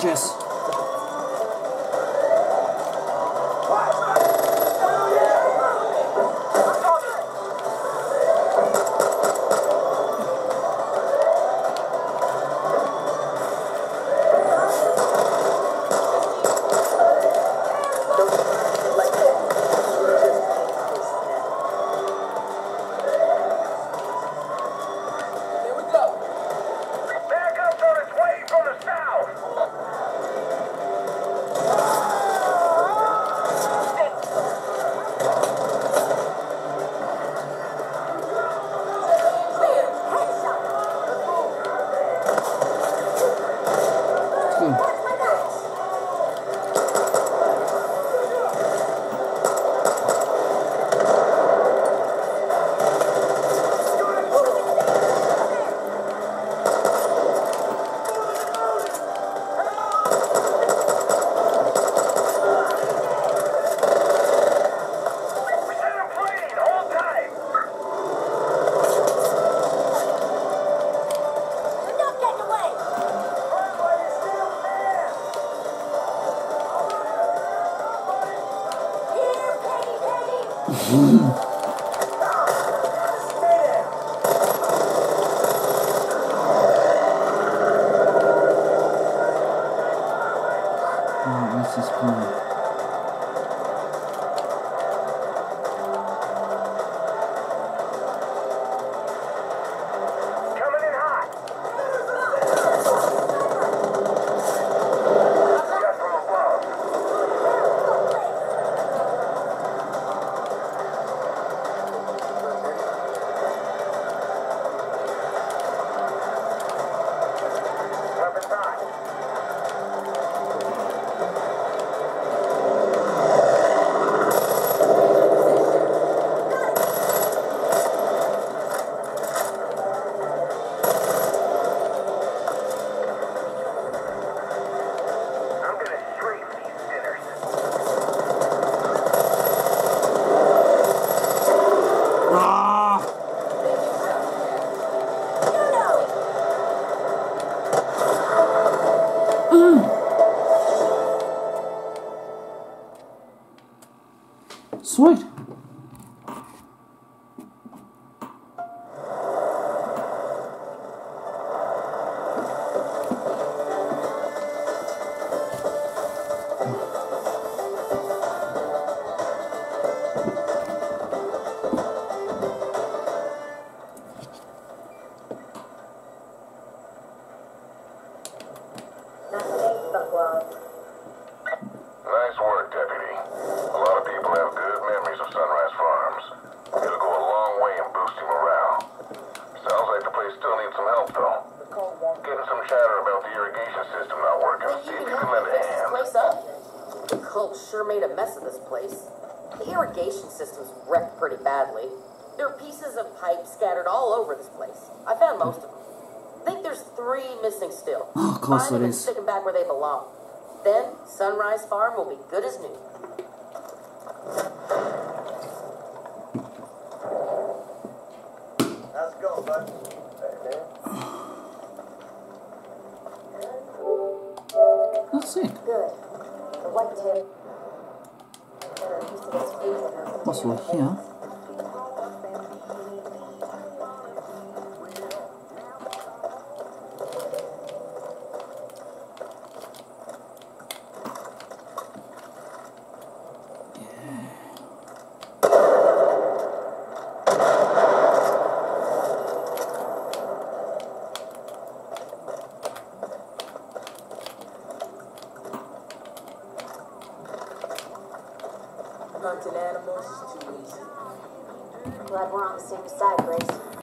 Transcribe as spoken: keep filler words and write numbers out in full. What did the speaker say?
Gorgeous. This is fun. Sweet. Nice work, Deputy. A lot of people have good memories of Sunrise Farms. It'll go a long way in boosting morale. Sounds like the place still needs some help, though. Getting some chatter about the irrigation system not working. See if you can lend a hand. Place up? The cult sure made a mess of this place. The irrigation system's wrecked pretty badly. There are pieces of pipe scattered all over this place. I found most of them. I think there's three missing still. Oh, of course Find them it and is. stick them back where they belong. Then Sunrise Farm will be good as new. Let's go, bud. Let's see. Good. The white tip. What's over here? Hunting animals is too easy. Glad we're on the same side, Grace.